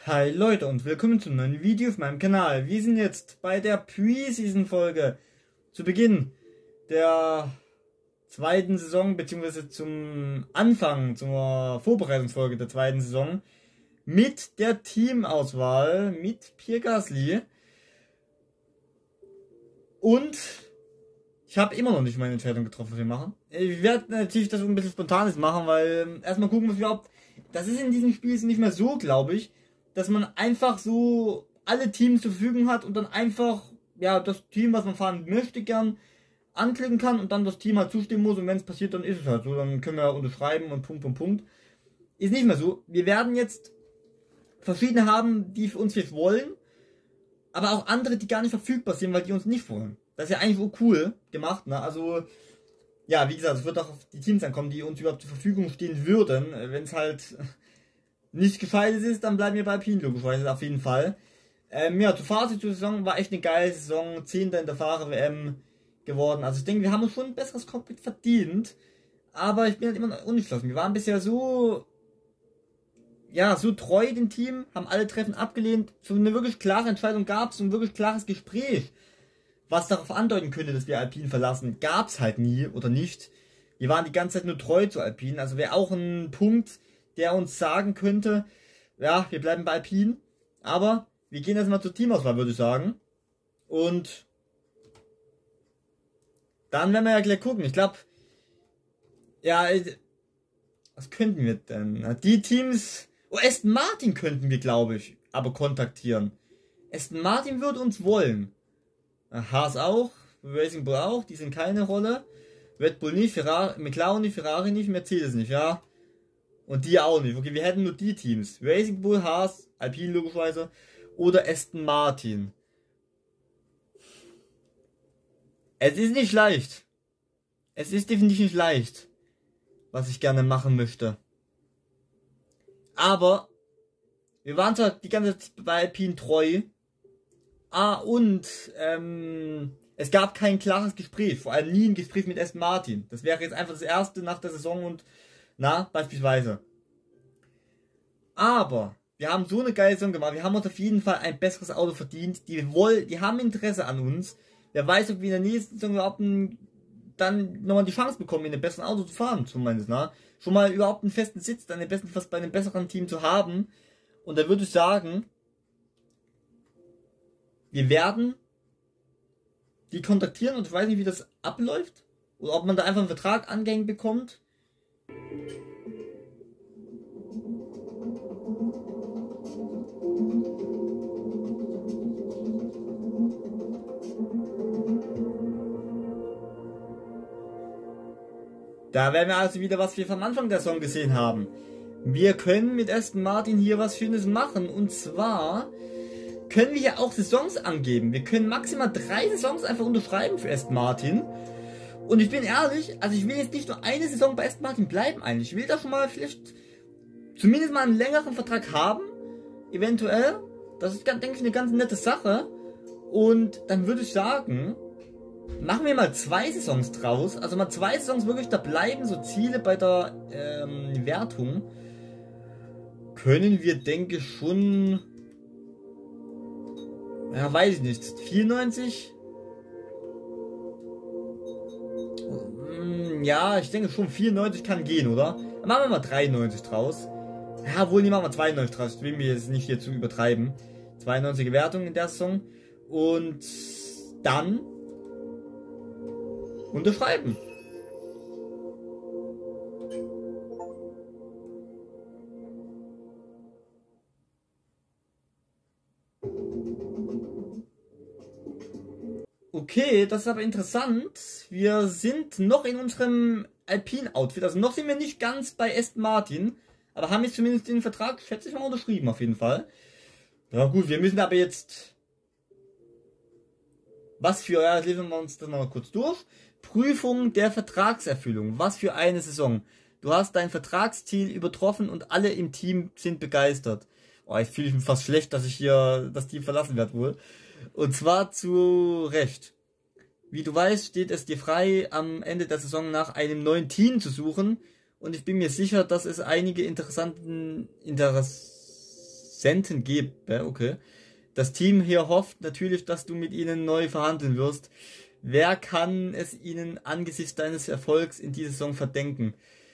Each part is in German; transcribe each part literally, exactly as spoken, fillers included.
Hi Leute und willkommen zum neuen Video auf meinem Kanal. Wir sind jetzt bei der Preseason-Folge zu Beginn der zweiten Saison, beziehungsweise zum Anfang, zur Vorbereitungsfolge der zweiten Saison mit der Teamauswahl mit Pierre Gasly. Und ich habe immer noch nicht meine Entscheidung getroffen, was wir machen. Ich werde natürlich das ein bisschen spontanes machen, weil erstmal gucken, was überhaupt... Das ist in diesem Spiel nicht mehr so, glaube ich, dass man einfach so alle Teams zur Verfügung hat und dann einfach, ja, das Team, was man fahren möchte, gern anklicken kann und dann das Team halt zustimmen muss und wenn es passiert, dann ist es halt so, dann können wir unterschreiben und Punkt, Punkt, Punkt. Ist nicht mehr so. Wir werden jetzt verschiedene haben, die für uns jetzt wollen, aber auch andere, die gar nicht verfügbar sind, weil die uns nicht wollen. Das ist ja eigentlich so cool gemacht, ne? Also, ja, wie gesagt, es wird auch auf die Teams ankommen, die uns überhaupt zur Verfügung stehen würden, wenn es halt nicht gescheites ist, dann bleiben wir bei Alpine, logischerweise, auf jeden Fall. Ähm, ja, zur Fazit zur Saison war echt eine geile Saison, Zehnter in der Fahrer-W M geworden. Also ich denke, wir haben uns schon ein besseres Cockpit verdient, aber ich bin halt immer noch unentschlossen. Wir waren bisher so, ja, so treu dem Team, haben alle Treffen abgelehnt. So eine wirklich klare Entscheidung gab es, so ein wirklich klares Gespräch, was darauf andeuten könnte, dass wir Alpine verlassen, gab es halt nie oder nicht. Wir waren die ganze Zeit nur treu zu Alpine, also wäre auch ein Punkt, der uns sagen könnte, ja, wir bleiben bei Alpine, aber wir gehen jetzt mal zur Teamauswahl, würde ich sagen. Und dann werden wir ja gleich gucken. Ich glaube, ja, was könnten wir denn? Die Teams, oh, Aston Martin könnten wir, glaube ich, aber kontaktieren. Aston Martin würde uns wollen. Haas auch, Racing Bull auch, die sind keine Rolle. Red Bull nicht, Ferrari, McLaren nicht, Ferrari nicht, Mercedes nicht, ja. Und die auch nicht. Okay, wir hätten nur die Teams. Racing Bull, Haas, Alpine logischerweise. Oder Aston Martin. Es ist nicht leicht. Es ist definitiv nicht leicht, was ich gerne machen möchte. Aber wir waren zwar die ganze Zeit bei Alpine treu. Ah, und ähm, es gab kein klares Gespräch. Vor allem nie ein Gespräch mit Aston Martin. Das wäre jetzt einfach das erste nach der Saison und na, beispielsweise. Aber wir haben so eine geile Saison gemacht. Wir haben uns auf jeden Fall ein besseres Auto verdient. Die wollen, die haben Interesse an uns. Wer weiß, ob wir in der nächsten Saison überhaupt ein, dann nochmal die Chance bekommen, in einem besseren Auto zu fahren, zumindest, na. Schon mal überhaupt einen festen Sitz, dann den besten fast bei einem besseren Team zu haben. Und da würde ich sagen, wir werden die kontaktieren und ich weiß nicht, wie das abläuft. Oder ob man da einfach einen Vertrag angehängt bekommt. Da werden wir also wieder, was wir vom Anfang der Saison gesehen haben. Wir können mit Aston Martin hier was Schönes machen. Und zwar können wir hier auch Saisons angeben. Wir können maximal drei Saisons einfach unterschreiben für Aston Martin. Und ich bin ehrlich, also ich will jetzt nicht nur eine Saison bei Aston Martin bleiben eigentlich. Ich will da schon mal vielleicht zumindest mal einen längeren Vertrag haben. Eventuell. Das ist, denke ich, eine ganz nette Sache. Und dann würde ich sagen, machen wir mal zwei Saisons draus. Also mal zwei Saisons wirklich da bleiben. So Ziele bei der ähm, Wertung. Können wir, denke ich, schon... Ja, weiß ich nicht. vierundneunzig? Ja, ich denke schon vierundneunzig kann gehen, oder? Dann machen wir mal dreiundneunzig draus. Ja, wohl, die machen wir zweiundneunzig draus. Ich will mir jetzt nicht hier zu übertreiben. zweiundneunzig Wertung in der Saison. Und dann unterschreiben. Okay, das ist aber interessant. Wir sind noch in unserem Alpine-Outfit. Also noch sind wir nicht ganz bei Aston Martin. Aber haben jetzt zumindest den Vertrag, schätze ich mal, unterschrieben auf jeden Fall. Ja gut, wir müssen aber jetzt... Was für... Ja, lesen wir uns das mal kurz durch. Prüfung der Vertragserfüllung. Was für eine Saison. Du hast dein Vertragsziel übertroffen und alle im Team sind begeistert. Oh, ich fühle mich fast schlecht, dass ich hier das Team verlassen werde wohl. Und zwar zu Recht. Wie du weißt, steht es dir frei, am Ende der Saison nach einem neuen Team zu suchen. Und ich bin mir sicher, dass es einige interessanten Interess Interessenten gäbe, okay. Das Team hier hofft natürlich, dass du mit ihnen neu verhandeln wirst. Wer kann es ihnen angesichts deines Erfolgs in dieser Saison verdenken?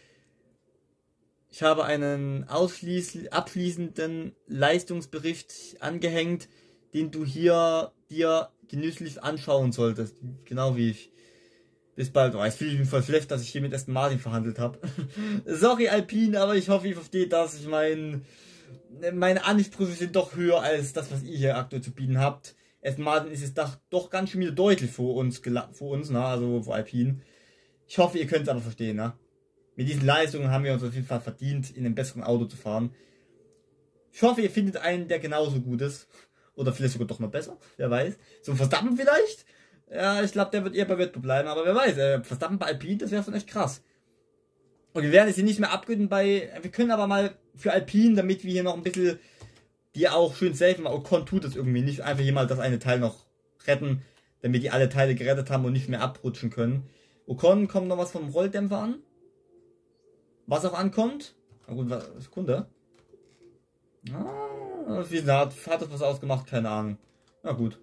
Ich habe einen abschließenden Leistungsbericht angehängt, den du hier dir genüsslich anschauen solltest. Genau wie ich. Bis bald. Oh, jetzt fühle ich mich voll schlecht, dass ich hier mit Aston Martin verhandelt habe. Sorry Alpine, aber ich hoffe, ihr versteht das. Ich meine, meine Ansprüche sind doch höher als das, was ihr hier aktuell zu bieten habt. Aston Martin ist jetzt doch, doch ganz schön wieder deutlich vor uns, vor uns, ne? Also vor Alpine. Ich hoffe, ihr könnt es aber verstehen, ne? Mit diesen Leistungen haben wir uns auf jeden Fall verdient, in einem besseren Auto zu fahren. Ich hoffe, ihr findet einen, der genauso gut ist. Oder vielleicht sogar doch noch besser. Wer weiß. So ein Verstappen vielleicht. Ja, ich glaube, der wird eher bei Red Bull bleiben. Aber wer weiß. Äh, Verstappen bei Alpine, das wäre schon echt krass. Und wir werden es hier nicht mehr abgeben bei... Wir können aber mal für Alpine, damit wir hier noch ein bisschen... Die auch schön safen. Ocon tut das irgendwie nicht. Einfach hier mal das eine Teil noch retten. Damit die alle Teile gerettet haben und nicht mehr abrutschen können. Ocon, kommt noch was vom Rolldämpfer an? Was auch ankommt. Na gut, was, Sekunde. Ah, wie hat, hat das was ausgemacht? Keine Ahnung. Na gut.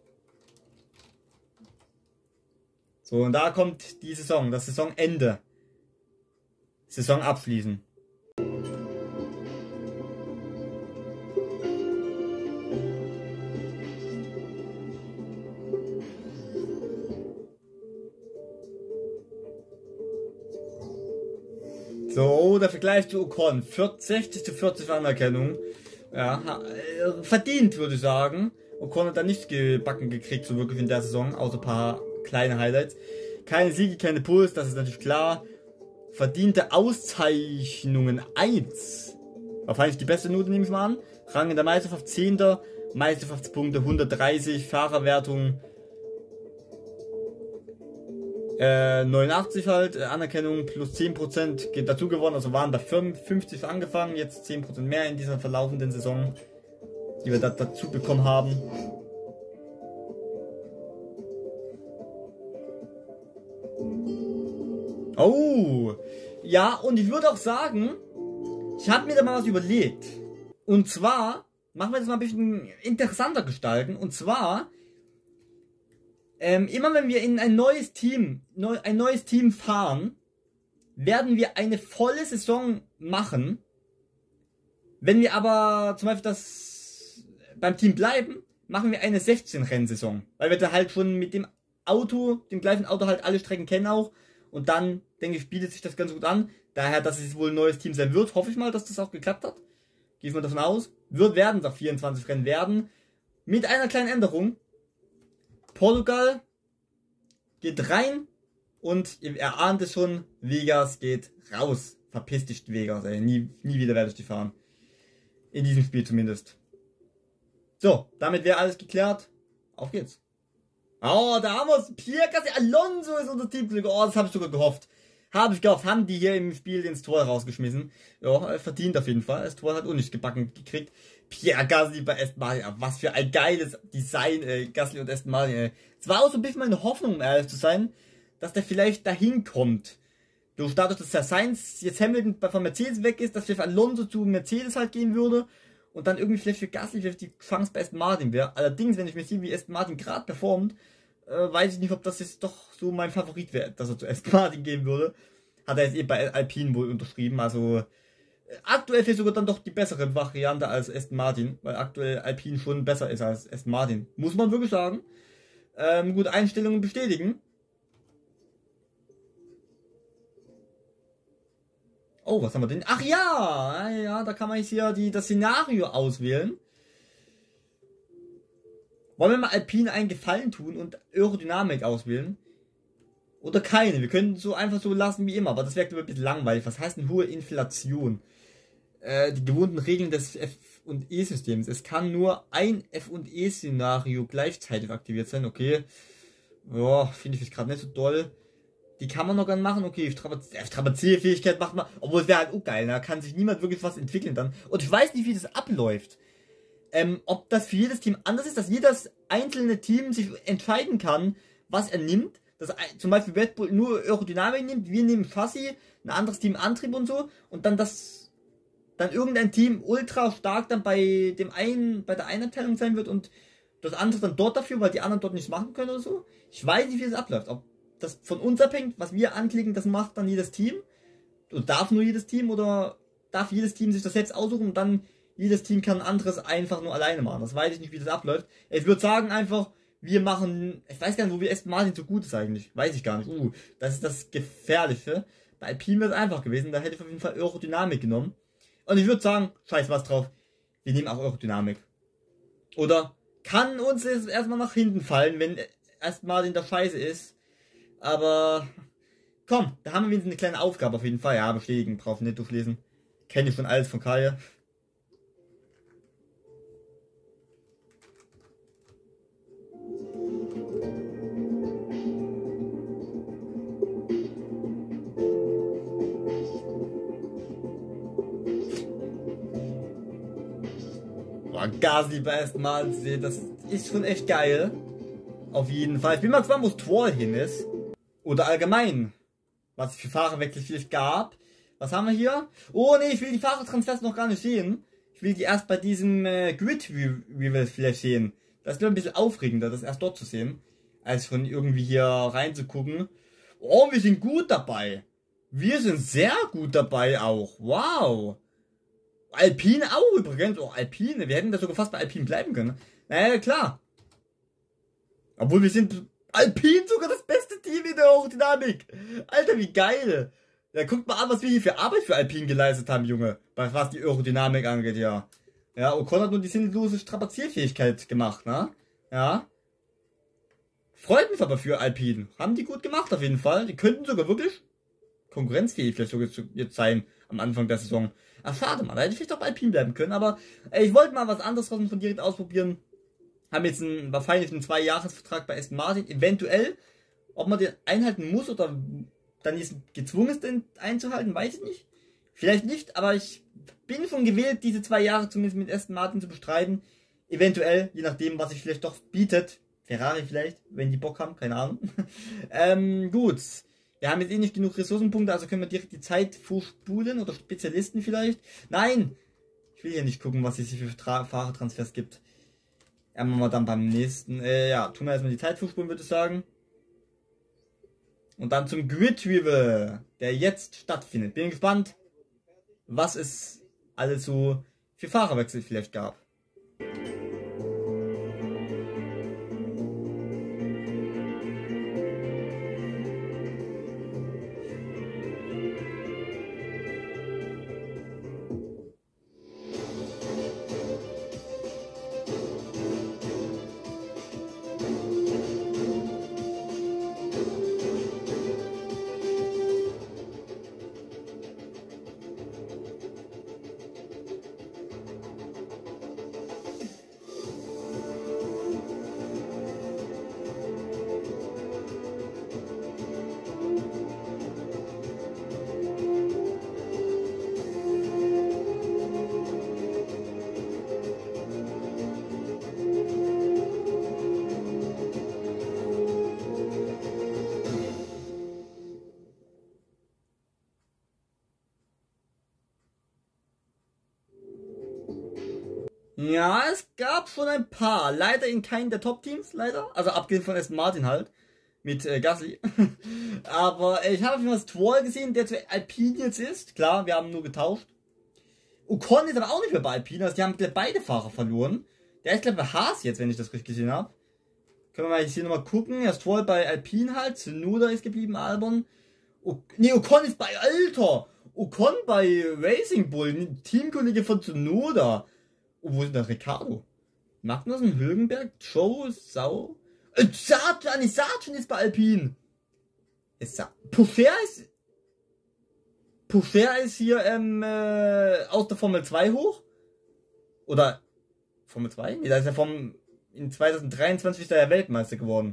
So, und da kommt die Saison, das Saisonende. Saison abschließen. So, der Vergleich zu Ocon. sechzig zu vierzig Anerkennung. Ja, verdient, würde ich sagen. Ocon hat da nichts gebacken gekriegt, so wirklich in der Saison, außer ein paar kleine Highlights. Keine Siege, keine Puls, das ist natürlich klar. Verdiente Auszeichnungen eins. Wahrscheinlich die beste Note, nehme ich mal an. Rang in der Meisterschaft zehnter Meisterschaftspunkte hundertdreißig, Fahrerwertung Äh, neunundachtzig halt, äh, Anerkennung plus zehn Prozent geht dazu gewonnen, also waren bei fünfundfünfzig angefangen, jetzt zehn Prozent mehr in dieser verlaufenden Saison, die wir da, dazu bekommen haben. Oh, ja, und ich würde auch sagen, ich habe mir da mal was überlegt. Und zwar, machen wir das mal ein bisschen interessanter gestalten, und zwar... Ähm, immer wenn wir in ein neues Team, neu, ein neues Team fahren, werden wir eine volle Saison machen. Wenn wir aber zum Beispiel das beim Team bleiben, machen wir eine sechzehn Rennsaison. Weil wir da halt schon mit dem Auto, dem gleichen Auto halt alle Strecken kennen auch. Und dann, denke ich, bietet sich das ganz gut an. Daher, dass es wohl ein neues Team sein wird, hoffe ich mal, dass das auch geklappt hat. Gehe ich mal davon aus. Wird werden es auch vierundzwanzig Rennen werden. Mit einer kleinen Änderung. Portugal geht rein und ihr erahnt es schon, Vegas geht raus. Verpiss dich, Vegas, ey. Nie, nie wieder werde ich die fahren. In diesem Spiel zumindest. So, damit wäre alles geklärt. Auf geht's. Oh, da haben wir es. Pierre Gasly Alonso ist unser Teamkollege. Oh, das habe ich sogar gehofft. Habe ich gehofft. Haben die hier im Spiel ins Tor rausgeschmissen. Ja, verdient auf jeden Fall. Das Tor hat auch nicht gebacken gekriegt. Pierre Gasly bei Aston Martin. Was für ein geiles Design, ey. Gasly und Aston Martin, ey. Es war auch so ein bisschen meine Hoffnung, um ehrlich zu sein, dass der vielleicht dahin kommt. Durch dadurch, dass der Sainz jetzt Hamilton von Mercedes weg ist, dass vielleicht Alonso zu Mercedes halt gehen würde. Und dann irgendwie vielleicht für Gasly vielleicht die Chance bei Aston Martin wäre. Allerdings, wenn ich mir sehe, wie Aston Martin gerade performt, äh, weiß ich nicht, ob das jetzt doch so mein Favorit wäre, dass er zu Aston Martin gehen würde. Hat er jetzt eben bei Alpine wohl unterschrieben. Also aktuell ist sogar dann doch die bessere Variante als Aston Martin, weil aktuell Alpine schon besser ist als Aston Martin. Muss man wirklich sagen. Ähm, gut, Einstellungen bestätigen. Oh, was haben wir denn? Ach ja, ja, da kann man jetzt hier die, das Szenario auswählen. Wollen wir mal Alpine einen Gefallen tun und Aerodynamik auswählen? Oder keine? Wir können so einfach so lassen wie immer, aber das wäre ein bisschen langweilig. Was heißt denn hohe Inflation? Äh, die gewohnten Regeln des F- und E-Systems. Es kann nur ein F- und E-Szenario gleichzeitig aktiviert sein. Okay. Ja, finde ich jetzt gerade nicht so doll. Die kann man noch gern machen. Okay, Strapazierfähigkeit macht man. Obwohl es wäre halt auch geil. Da kann sich niemand wirklich was entwickeln dann. Und ich weiß nicht, wie das abläuft. Ähm, ob das für jedes Team anders ist, dass jedes einzelne Team sich entscheiden kann, was er nimmt. Dass zum Beispiel Red Bull nur Aerodynamik nimmt, wir nehmen Chassis, ein anderes Team Antrieb und so. Und dann das dann irgendein Team ultra stark dann bei dem einen, bei der einen Abteilung sein wird und das andere dann dort dafür, weil die anderen dort nichts machen können oder so. Ich weiß nicht, wie das abläuft. Ob das von uns abhängt, was wir anklicken, das macht dann jedes Team. Oder darf nur jedes Team oder darf jedes Team sich das selbst aussuchen und dann jedes Team kann ein anderes einfach nur alleine machen. Das weiß ich nicht, wie das abläuft. Ich würde sagen einfach, wir machen, ich weiß gar nicht, wo wir Aston Martin so gut ist eigentlich. Weiß ich gar nicht. Uh, das ist das Gefährliche. Bei Alpine wäre es einfach gewesen, da hätte ich auf jeden Fall Aerodynamik genommen. Und ich würde sagen, scheiß was drauf, wir nehmen auch Aerodynamik. Oder kann uns jetzt erstmal nach hinten fallen, wenn Aston Martin der Scheiße ist. Aber komm, da haben wir wenigstens eine kleine Aufgabe auf jeden Fall. Ja, bestätigen, brauchen nicht durchlesen. Kenne ich schon alles von Kaya. Boah, Gasly bei Aston Martin sehen, das ist schon echt geil. Auf jeden Fall. Ich bin mal gespannt, wo Stroll hin ist. Oder allgemein, was es für Fahrerwechsel vielleicht gab. Was haben wir hier? Oh nee, ich will die Fahrertransfers noch gar nicht sehen. Ich will die erst bei diesem äh, Grid-Review vielleicht sehen. Das ist nur ein bisschen aufregender, das erst dort zu sehen, als von irgendwie hier reinzugucken. Oh, wir sind gut dabei. Wir sind sehr gut dabei auch. Wow. Alpine auch übrigens. Oh, Alpine. Wir hätten da sogar fast bei Alpine bleiben können. Naja, klar. Obwohl wir sind Alpine sogar das beste Team in der Aerodynamik. Alter, wie geil. Ja, guckt mal an, was wir hier für Arbeit für Alpine geleistet haben, Junge. Was die Aerodynamik angeht, ja. Ja, Ocon hat nur die sinnlose Strapazierfähigkeit gemacht, ne? Ja. Freut mich aber für Alpine. Haben die gut gemacht auf jeden Fall. Die könnten sogar wirklich konkurrenzfähig vielleicht sogar jetzt sein am Anfang der Saison. Ach, schade, man. Da hätte ich vielleicht auch bei Alpine bleiben können. Aber ey, ich wollte mal was anderes von direkt ausprobieren. Haben jetzt einen, wahrscheinlich einen Zwei-Jahres-Vertrag bei Aston Martin. Eventuell, ob man den einhalten muss oder dann ist gezwungen ist, den einzuhalten, weiß ich nicht. Vielleicht nicht, aber ich bin schon gewillt, diese zwei Jahre zumindest mit Aston Martin zu bestreiten. Eventuell, je nachdem, was sich vielleicht doch bietet. Ferrari vielleicht, wenn die Bock haben, keine Ahnung. ähm, gut. Wir haben jetzt eh nicht genug Ressourcenpunkte, also können wir direkt die Zeit vorspulen oder Spezialisten vielleicht. Nein! Ich will hier nicht gucken, was es hier für Tra Fahrertransfers gibt. Ja, machen wir dann beim nächsten. Äh, ja, tun wir erstmal die Zeit vorspulen, würde ich sagen. Und dann zum Grid Review, der jetzt stattfindet. Bin gespannt, was es alles so für Fahrerwechsel vielleicht gab. Ja, es gab schon ein paar. Leider in keinen der Top-Teams, leider. Also abgesehen von Aston Martin halt. Mit äh, Gasly. Aber äh, ich habe schon das Stroll gesehen, der zu Alpine jetzt ist. Klar, wir haben nur getauscht. Ocon ist aber auch nicht mehr bei Alpine. Also die haben gleich beide Fahrer verloren. Der ist gleich bei Haas jetzt, wenn ich das richtig gesehen habe. Können wir mal hier nochmal gucken. Ja, Stroll bei Alpine halt. Tsunoda ist geblieben, Albon. O nee, Ocon ist bei Alter. Ocon bei Racing Bull. Teamkollege von Tsunoda. Oh, wo ist denn der Ricardo? Magnussen, Hülkenberg, Joe, Sau. Äh, Sargent, nee, Sargent ist bei Alpine. Ist Sa Poucher ist. Poucher ist hier ähm, äh, aus der Formel zwei hoch. Oder Formel zwei? Nee, da ist er vom. In zwanzig dreiundzwanzig ist er ja Weltmeister geworden.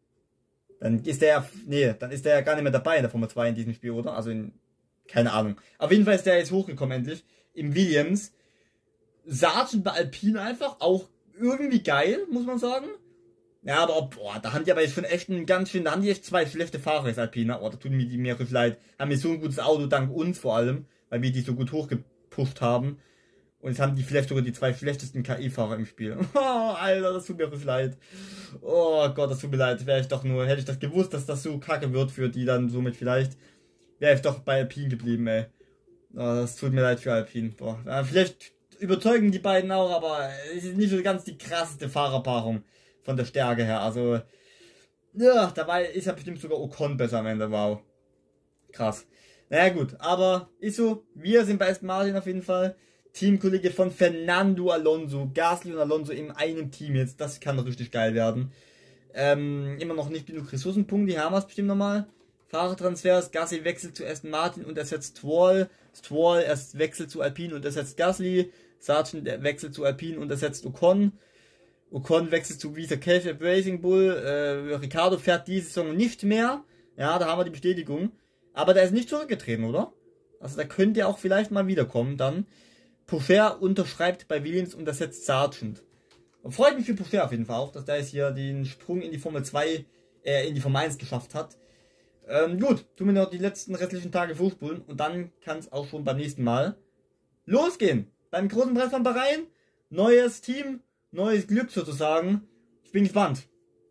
Dann ist der ja. Nee, dann ist der ja gar nicht mehr dabei in der Formel zwei in diesem Spiel, oder? Also in. Keine Ahnung. Auf jeden Fall ist der jetzt hochgekommen endlich. Im Williams. Sargent bei Alpine einfach, auch irgendwie geil, muss man sagen. Ja, aber ob, boah, da haben die aber jetzt schon echt einen ganz schön, da haben die echt zwei schlechte Fahrer als Alpine. Oh, da tut mir die mir richtig leid. Haben mir so ein gutes Auto, dank uns vor allem, weil wir die so gut hochgepusht gepusht haben. Und jetzt haben die vielleicht sogar die zwei schlechtesten K I-Fahrer im Spiel. Oh, Alter, das tut mir richtig leid. Oh Gott, das tut mir leid. Wäre ich doch nur, hätte ich das gewusst, dass das so kacke wird für die dann somit vielleicht, wäre ich doch bei Alpine geblieben, ey. Oh, das tut mir leid für Alpine. Boah. Ja, vielleicht überzeugen die beiden auch, aber es ist nicht so ganz die krasseste Fahrerpaarung von der Stärke her. Also, ja, dabei ist ja bestimmt sogar Ocon besser am Ende. Wow. Krass. Naja, gut, aber ist so, wir sind bei Aston Martin auf jeden Fall. Teamkollege von Fernando Alonso, Gasly und Alonso in einem Team jetzt, das kann richtig geil werden. Ähm, immer noch nicht genug Ressourcenpunkte, die haben wir es bestimmt nochmal. Fahrertransfers, Gasly wechselt zu Aston Martin und ersetzt Stroll. Stroll erst wechselt zu Alpine und ersetzt Gasly. Sargent wechselt zu Alpine und ersetzt Ocon. Ocon wechselt zu Visa Cash at Racing Bull. Äh, Ricardo fährt diese Saison nicht mehr. Ja, da haben wir die Bestätigung. Aber der ist nicht zurückgetreten, oder? Also da könnte er auch vielleicht mal wiederkommen dann. Pourchaire unterschreibt bei Williams und ersetzt Sargent. Freut mich für Pourchaire auf jeden Fall auch, dass der jetzt hier den Sprung in die Formel zwei, äh, in die Formel eins geschafft hat. Ähm, gut, tun wir noch die letzten restlichen Tage vorspulen und dann kann es auch schon beim nächsten Mal losgehen. Beim großen Preis von Bahrain, neues Team, neues Glück sozusagen. Ich bin gespannt,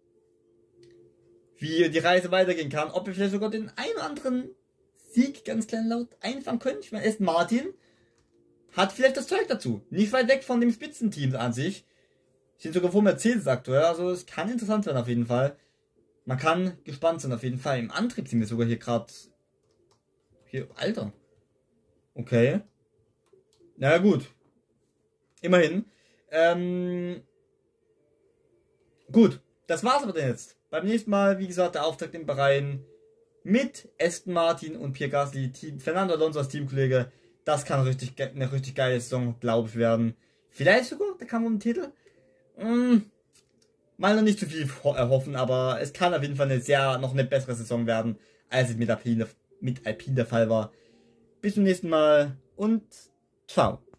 wie die Reise weitergehen kann. Ob wir vielleicht sogar den einen oder anderen Sieg ganz klein laut einfangen können. Ich meine, Aston Martin hat vielleicht das Zeug dazu. Nicht weit weg von dem Spitzenteam an sich. Sind sogar vor Mercedes aktuell. Also es kann interessant werden auf jeden Fall. Man kann gespannt sein auf jeden Fall. Im Antrieb sind wir sogar hier gerade... Hier, Alter. Okay. Na ja, gut. Immerhin. Ähm... Gut. Das war's aber dann jetzt. Beim nächsten Mal, wie gesagt, der Auftakt in Bahrain mit Aston Martin und Pierre Gasly, Team, Fernando Alonso als Teamkollege. Das kann richtig, eine richtig geile Saison, glaube ich, werden. Vielleicht sogar, da kann man einen Titel. Hm, mal noch nicht zu viel erhoffen, aber es kann auf jeden Fall eine sehr, noch eine bessere Saison werden, als es mit Alpine, mit Alpine der Fall war. Bis zum nächsten Mal und ciao.